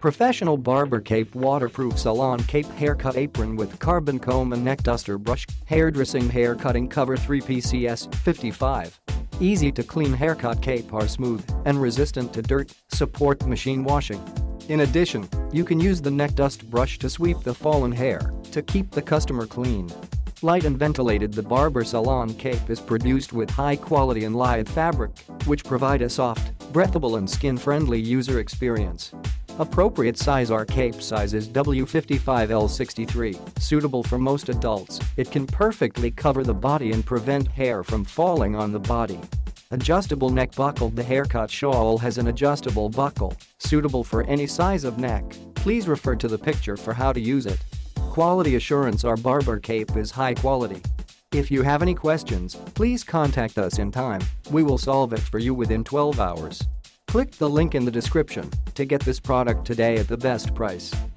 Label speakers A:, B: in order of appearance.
A: Professional Barber Cape Waterproof Salon Cape Haircut Apron with Carbon Comb and Neck Duster Brush. Hairdressing Hair Cutting Cover 3PCS 55. Easy to clean haircut cape are smooth and resistant to dirt, support machine washing. In addition, you can use the neck dust brush to sweep the fallen hair to keep the customer clean. Light and ventilated, the Barber Salon Cape is produced with high-quality and lithe fabric, which provide a soft, breathable and skin-friendly user experience. Appropriate size. Our cape size is W55L63, suitable for most adults. It can perfectly cover the body and prevent hair from falling on the body. Adjustable neck buckle. The haircut shawl has an adjustable buckle, suitable for any size of neck. Please refer to the picture for how to use it. Quality assurance. Our Barber Cape is high quality. If you have any questions, please contact us in time. We will solve it for you within 12 hours. Click the link in the description to get this product today at the best price.